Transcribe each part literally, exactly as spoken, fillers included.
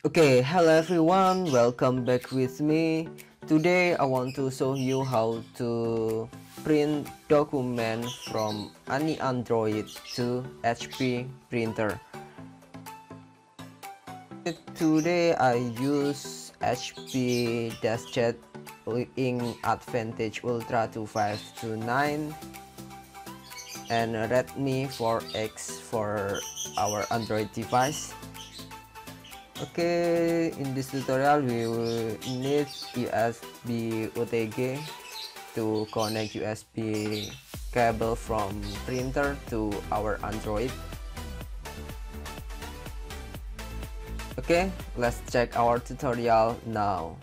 Okay, hello everyone, welcome back with me. Today I want to show you how to print document from any Android to H P printer. Today I use H P DeskJet Ink Advantage Ultra two five two nine and Redmi four X for our Android device. Okay, in this tutorial we will need U S B O T G to connect U S B cable from printer to our Android. Okay, let's check our tutorial now.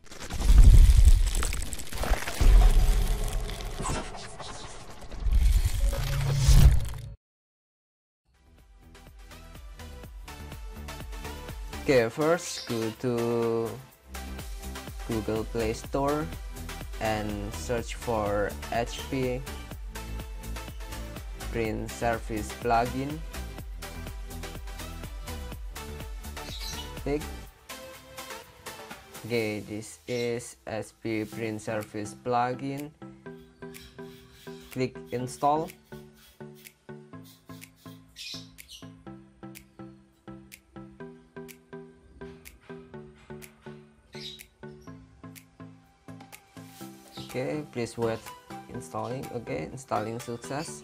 Okay, first go to Google Play Store and search for H P Print Service plugin. Click. Okay, this is H P Print Service plugin. Click install. Okay, please wait installing. Okay, installing success.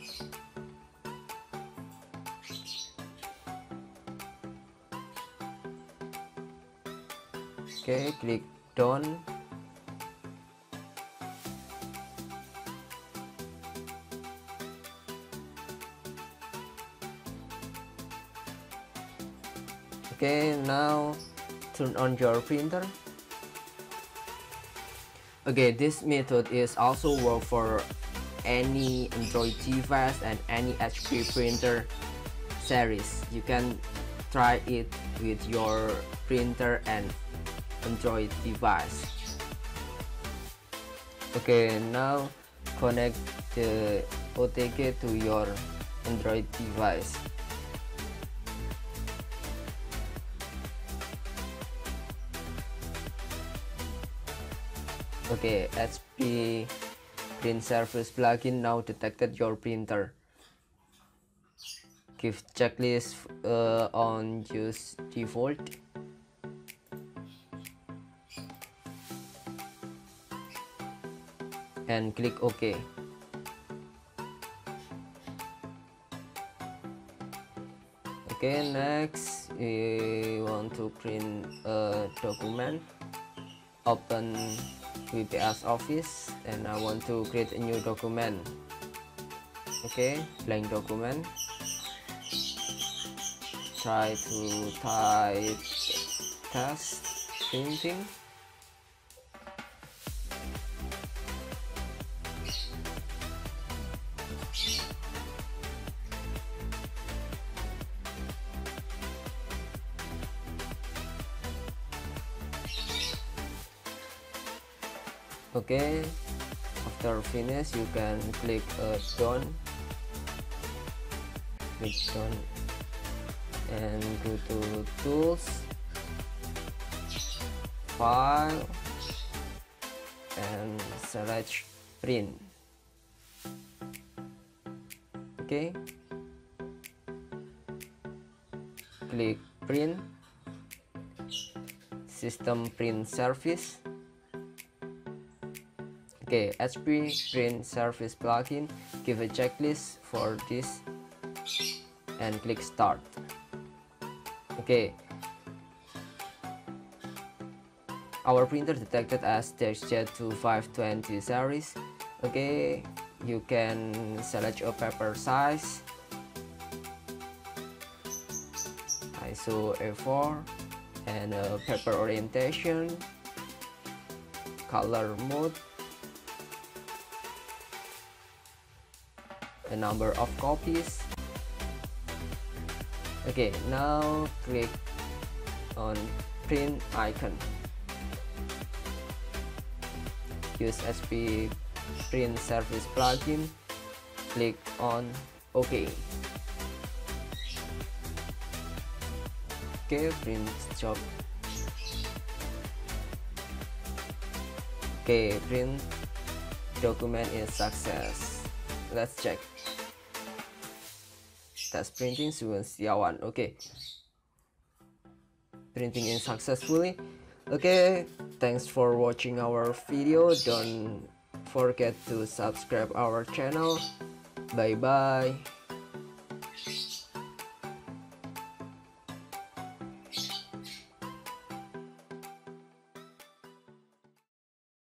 Okay, click done. Okay, now turn on your printer. Okay, this method is also work for any Android device and any H P printer series. You can try it with your printer and Android device. Okay, now connect the O T G to your Android device. Okay, H P Print Service plugin now detected your printer. Give checklist uh, on use default. And click OK. Okay, next we want to print a document. Open W P S Office and I want to create a new document. Okay, blank document. Try to type test printing. Okay, after finish you can click uh, done, click done and go to tools, file and select print. Okay, click print, system print service. Okay, H P Print Service plugin, give a checklist for this and click start. Okay, our printer detected as DeskJet two five two zero series. Okay, you can select a paper size, I S O A four, and a paper orientation, color mode, the number of copies. Okay, now click on print icon. Use H P Print Service plugin. Click on OK. Okay, print job Okay, print document is success. Let's check. Test printing setiawan. Okay, printing is successfully. Okay, thanks for watching our video. Don't forget to subscribe our channel. Bye bye.